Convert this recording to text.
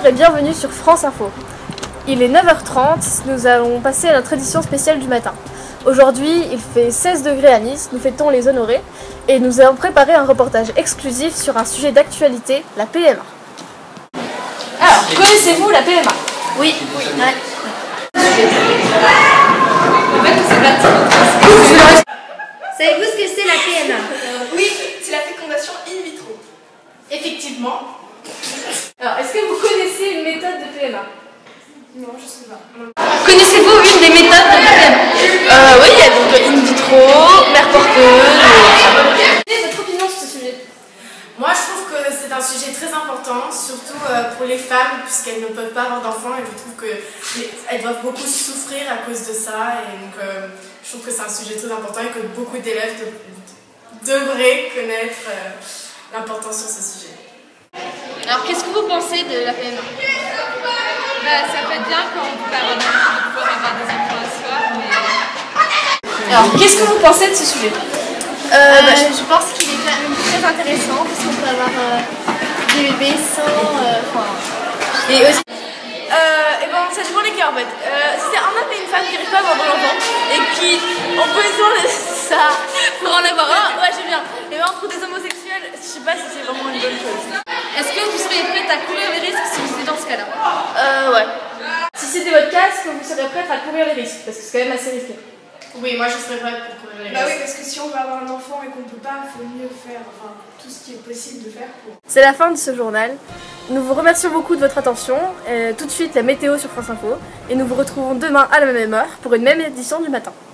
Bonjour et bienvenue sur France Info. Il est 9h30, nous allons passer à notre édition spéciale du matin. Aujourd'hui, il fait 16 degrés à Nice, nous fêtons les honorés et nous avons préparé un reportage exclusif sur un sujet d'actualité, la PMA. Alors, connaissez-vous la PMA? Oui. Ouais. Savez-vous ce que c'est la PMA? Oui, c'est la fécondation in vitro. Effectivement. Alors, est-ce que vous connaissez une méthode de PMA? Non, je sais pas. Connaissez-vous une des méthodes de la PMA? Oui, il y a donc in vitro, mère porteuse. Quelle est votre opinion sur ce sujet? Moi, je trouve que c'est un sujet très important, surtout pour les femmes, puisqu'elles ne peuvent pas avoir d'enfants, et je trouve qu'elles doivent beaucoup souffrir à cause de ça, et donc je trouve que c'est un sujet très important et que beaucoup d'élèves devraient connaître l'importance sur ce sujet. Alors, qu'est-ce que vous pensez de la PMA? Ça peut être bien quand on peut avoir des enfants, de pouvoir avoir des enfants à soi, mais... Alors, qu'est-ce que vous pensez de ce sujet? Je pense qu'il est quand même très intéressant parce qu'on peut avoir des bébés sans... Et aussi... Ça dépend des cas en fait. Si c'est un homme et une femme qui n'arrivent pas à avoir l'enfant et qui ont besoin de ça pour en avoir un, ouais, j'aime bien. Et entre des homosexuels, je sais pas si c'est vraiment une bonne chose. Est-ce que vous seriez prête à courir les risques si vous étiez dans ce cas-là? Ouais. Si c'était votre cas, est-ce que vous serez prête à courir les risques? Parce que c'est quand même assez risqué. Oui, moi je serais prête pour courir les risques. Bah oui, parce que si on veut avoir un enfant et qu'on peut pas, il faut mieux faire tout ce qui est possible de faire pour... C'est la fin de ce journal. Nous vous remercions beaucoup de votre attention. Tout de suite la météo sur France Info. Et nous vous retrouvons demain à la même heure pour une même édition du matin.